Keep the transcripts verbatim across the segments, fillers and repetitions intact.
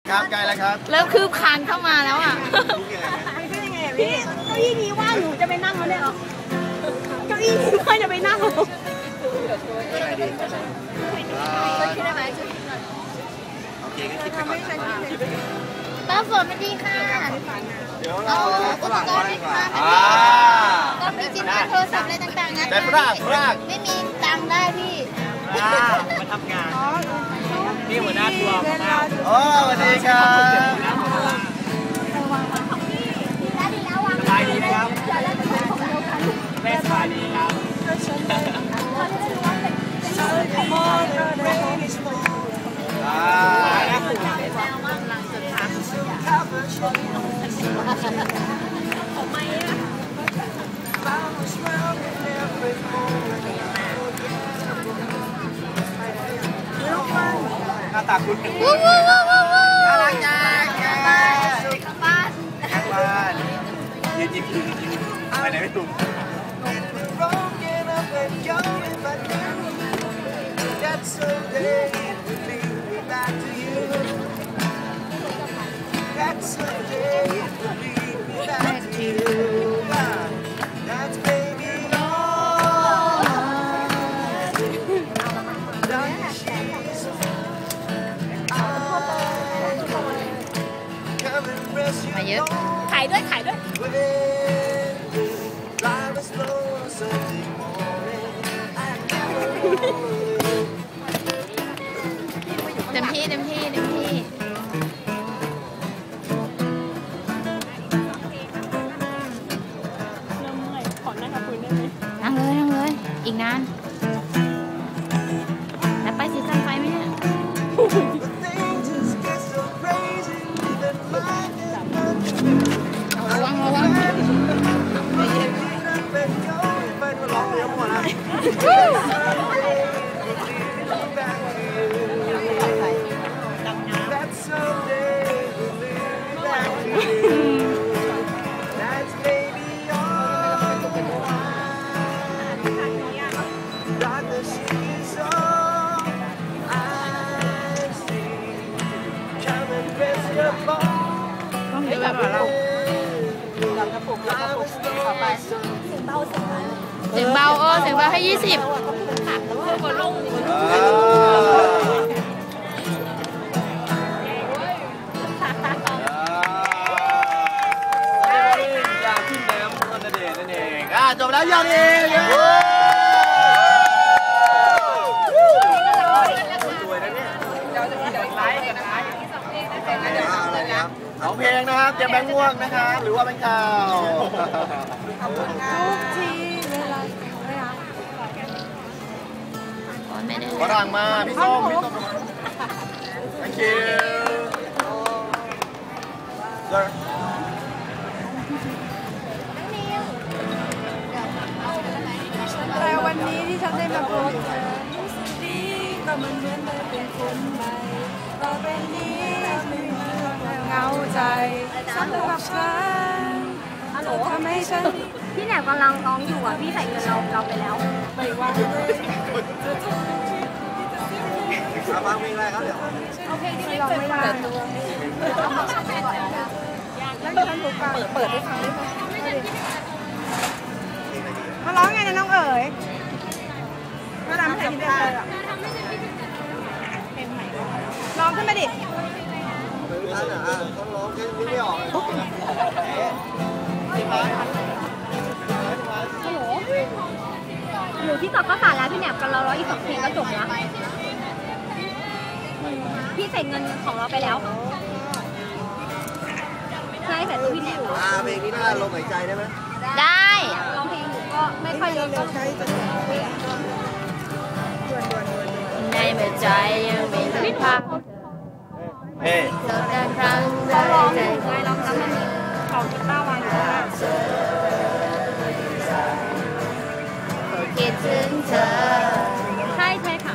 ครับใกล้แล้วครับเริ่มคืบคานเข้ามาแล้วอ่ะไม่ใช่ยังไงพี่เก้าอี้นี้ว่างหนูจะไปนั่งแล้วเนี่ยเหรอเก้าอี้นี้ว่างจะไปนั่งเหรอยังไงดีคิดได้ไหมโอเคก็คิดไปก่อนป้าฝนไม่ดีค่ะเดี๋ยวเราอุปกรณ์ไหมคะก็มีจินตนาโทรศัพท์อะไรต่างๆนะแต่ฝรั่งฝรั่งไม่มีตังค์ได้พี่มาทำงานนี่หัวหน้าทัวร์มาโอ้สวัสดีครับสบายดีนะครับแม่สบายดีครับหน้าตาคุ้นกันน่ารักจังแกบ้านแกบ้านยืนยิ้มยืนยิ้มไปไหนไม่ถูกมาเยอะขายด้วยขายด้วยเต็มที่เต็มที่เต็มที่เราเมื่อยขอนั่งกับคุณได้ไหมนั่งเลยนั่งเลยอีกนานแล้วไปสีสันไฟไหมเนี่ยระวังระวังต้องเยอะแบบเราเสียงเบาเออเสียงเบาให้ยี่สิบจบแล้วยังเองเอาเพลงนะครับเตรียมแบงค์ม่วงนะครับหรือว่าแบงค์ขาวฝรั่งมาพี่ส้มพี่ส้ม thank you แต่วันนี้ที่ฉันได้มาพบเธอรู้สึกดีก็มันเหมือนได้เป็นคนใหม่ต่อไปนี้ไม่มีเหงาใจสำหรับฉันทำให้ฉันพี่แหนบกำลังร้องอยู่อ่ะพี่ใส่เงินเราเราไปแล้วไปว่าเลยเอาฟังเพลงอะไรครับเดี๋ยวเอาเพลงที่ไม่เคยฟังเอามาฟังก่อนแล้วฉันถูกฟังเปิดให้ฟังได้ไหมมาร้องไงนะน้องเอ๋ยมาทำเพลงที่ได้เลยอ่ะร้องขึ้นมาดิท่านอ่ะเขาร้องแค่ไม่ออกฮัลโหลหนูที่ตอบข้าวสารแล้วพี่แหนบกันเราร้องอีกสองเพลงก็จบแล้วพี่ใส่เงินของเราไปแล้วใช่แต่ตัวพี่แหนบอ่าเพลงนี้น่าลมหายใจได้ไหมได้ร้องเพลงหนูก็ไม่ค่อยเร็วก็ในเมื่อใจยังมีทั้งพักเฮ้เจอกันครั้งแรกร้องไงร้องแล้วมันของกีตาร์วางอยู่แล้วคิดถึงเธอใช่ใช่ค่ะ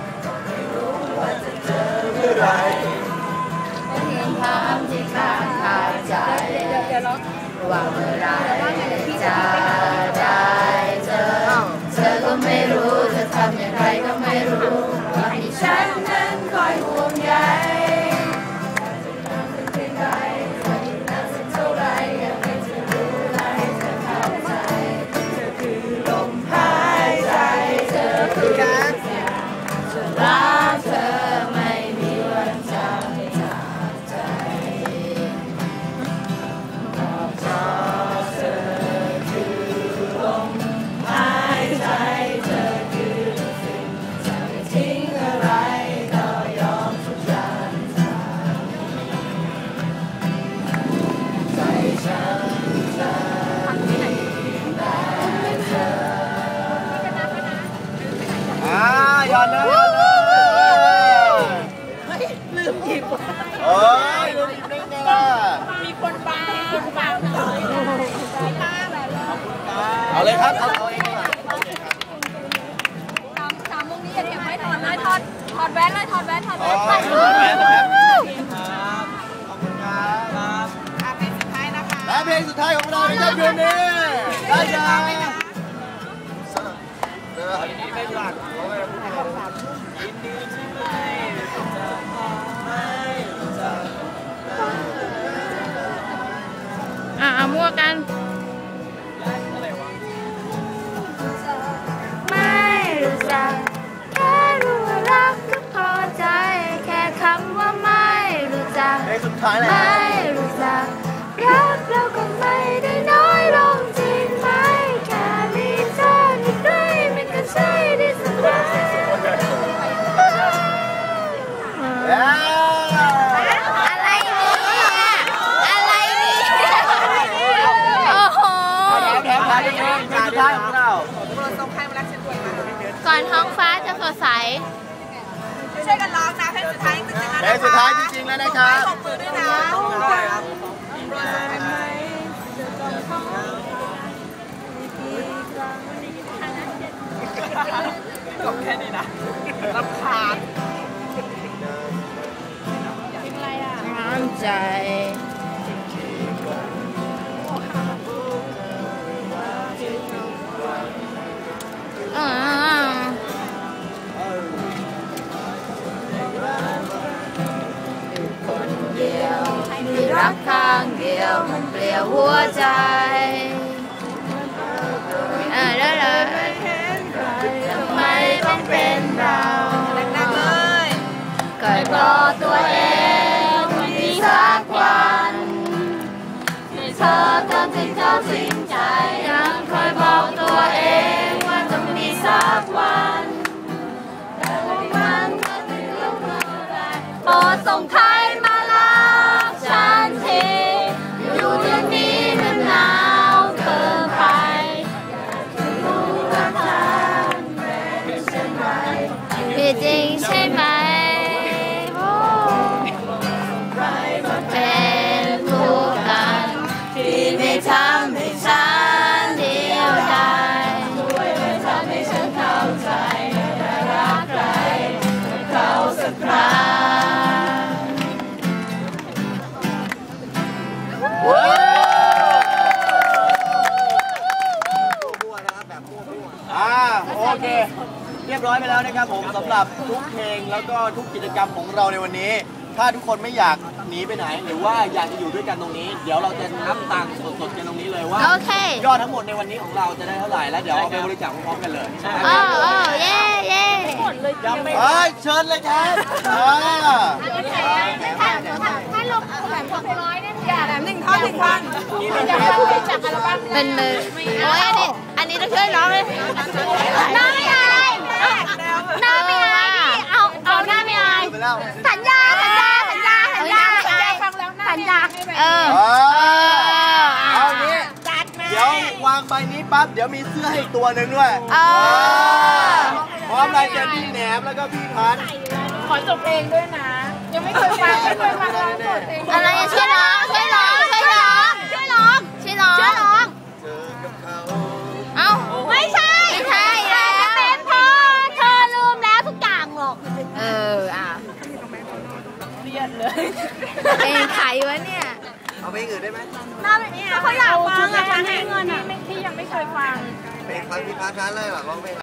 เพียงคำที่ค้างคาใจว่าเมื่อไรจะได้เจอเธอก็ไม่รู้จะทำอย่างไรก็ไม่รู้ว่าให้ฉันนั้นคอยห่วงใยครับเอาเอาเองดีกว่าสามสามวงนี้อย่าเก็บไว้ถอดเลยถอดถอดแว่นเลยถอดแว่นถอดอ๋อแว่นขอบคุณครับขอบคุณครับและเพลงสุดท้ายของเราในค่ำคืนนี้ได้จากไม่หลักอ่ะมั่วกันไม่รู้จักแค่รู้ว่ารักก็พอใจแค่คำว่าไม่รู้จักเพลงสุดท้ายเลยไม่รู้จักรักเราก็ไม่ได้น้อยลงจริงไหมแค่มีเธออยู่ใกล้มันก็ใช่ได้สักวันอะไรเนี่ยอะไรเนี่ยโอ้โหแถมแถมเพลงสุดท้ายของเราก่อนท้องฟ้าจะสดใสช่วยกันร้องนะเพลงสุดท้ายจริงๆนะเพลงสุดท้ายจริงๆแล้วนะครับปรบมือด้วยนะได้ไหมจบแค่นี้นะรำคาญน้ำใจอ่าคนเดียวมีรักข้างเดียวมันเปลี่ยวหัวใจเออแล้วเลยทำไมต้องเป็นเราก็รอตัวเองวันนี้สักวันที่เธอทำให้เธอสิ้นใจยังคอยบอกตัวเองว่าจะมีสักวันแต่ว่ามันก็ไม่รู้เมื่อไรโปรดส่งใครมารับฉันทีอยู่ตรงนี้มันหนาวเกินไปจะรู้ว่าฉันเป็นเช่นไรพี่จริงใช่ไหมเป็นผู้กันที่ไม่ทำให้ฉันเดียวดายช่วยไม่ทำให้ฉันเข้าใจแต่รักใครเขาสักครั้งอ่าโอเคเรียบร้อยไปแล้วนะครับผมสำหรับทุกเพลงแล้วก็ทุกกิจกรรมของเราในวันนี้ ถ้าทุกคนไม่อยากหนีไปไหนหรือว่าอยากจะอยู่ด้วยกันตรงนี้เดี๋ยวเราจะนับตังค์สดๆกันตรงนี้เลยว่าโอเคยอดทั้งหมดในวันนี้ของเราจะได้เท่าไหร่แล้วเดี๋ยวเอาไปบริจาคพร้อมๆกันเลยโอ้โอ้เย่เย่เฮ้ยเชิญเลยครับอ่าถ้าลงแบบหกร้อยเนี่ยอย่าแบบหนึ่งท่อนหนึ่งท่อนจากอัลบั้มเป็นมือโอ้ยอันนี้อันนี้ต้องช่วยร้องเลยหน้าไม่อายหน้าไม่อายเอาเอาหน้าไม่อายไปแล้วสัญญาสัญญาสัญญาสัญญาฟังแล้วสัญญาเออเออเอางี้เดี๋ยววางใบนี้ปั๊บเดี๋ยวมีเสื้อให้อีกตัวหนึ่งด้วยเออพร้อมลายเซ็นพี่แหนมแล้วก็พี่พันธุ์ขอจบเพลงด้วยนะ ยังไม่เคยฟังไม่เคยฟังร้องสดเพลงอะไรอะช่วยร้องช่วยร้องช่วยร้องช่วยร้องช่วยร้องช่วยร้องเจอกับเขาเอ้าไม่ใช่ไม่ใช่แล้วจะเป็นเพราะเธอลืมแล้วทุกอย่างหรอกเอออ่ะเครียดเลยเพลงไขวะเนี่ยเอาเพลงอื่นได้ไหมน่าเป็นเนี่ยเขาอยากฟังอะฟังให้เงินอะที่ยังไม่เคยฟังเพลงพันธุ์พี่พันธุ์เลยหรอร้องเพลง